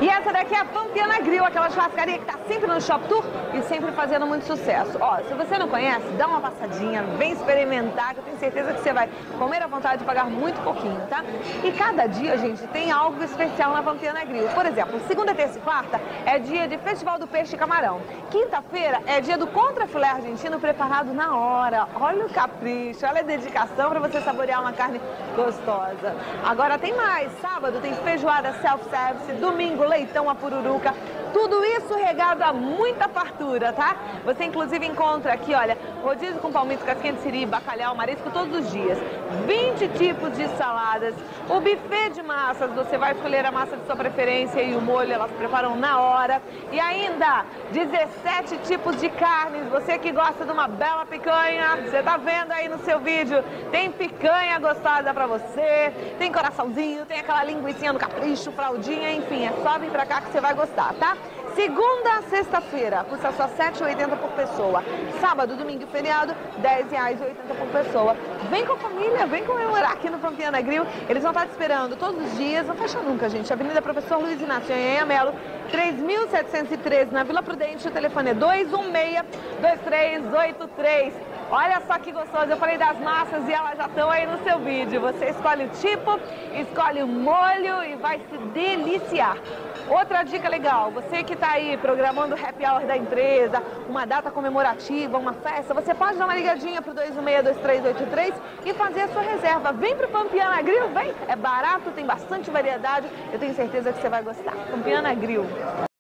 E essa daqui é a Pampiana Grill, aquela churrascaria que está sempre no Shop Tour e sempre fazendo muito sucesso. Ó, se você não conhece, dá uma passadinha, vem experimentar, que eu tenho certeza que você vai comer à vontade e pagar muito pouquinho, tá? E cada dia, gente, tem algo especial na Pampiana Grill. Por exemplo, segunda, terça e quarta é dia de Festival do Peixe e Camarão. Quinta-feira é dia do contrafilé argentino preparado na hora. Olha o capricho, olha a dedicação para você saborear uma carne gostosa. Agora tem mais. Sábado tem feijoada self-service, domingo leitão à pururuca, tudo isso regado a muita fartura, tá? Você inclusive encontra aqui, olha, rodízio com palmito, casquinha de siri, bacalhau, marisco todos os dias, 20 tipos de saladas, o buffet de massas, você vai escolher a massa de sua preferência e o molho elas preparam na hora, e ainda 17 tipos de carnes, você que gosta de uma bela picanha, você tá vendo aí no seu vídeo, tem picanha gostosa pra você, tem coraçãozinho, tem aquela linguicinha no capricho, fraldinha, enfim, é só vir pra cá que você vai gostar, tá? Segunda a sexta-feira, custa só R$ 7,80 por pessoa. Sábado, domingo e feriado, R$ 10,80 por pessoa. Vem com a família, vem comemorar aqui no Pampiana Grill. Eles vão estar te esperando todos os dias, não fecha nunca, gente. Avenida Professor Luiz Inácio Anhanha Melo, 3.713, na Vila Prudente. O telefone é 216-2383. Olha só que gostoso, eu falei das massas e elas já estão aí no seu vídeo. Você escolhe o tipo, escolhe o molho e vai se deliciar. Outra dica legal, você que está aí programando o happy hour da empresa, uma data comemorativa, uma festa, você pode dar uma ligadinha para o 216-2383 e fazer a sua reserva. Vem para o Pampiana Grill, vem! É barato, tem bastante variedade, eu tenho certeza que você vai gostar. Pampiana Grill.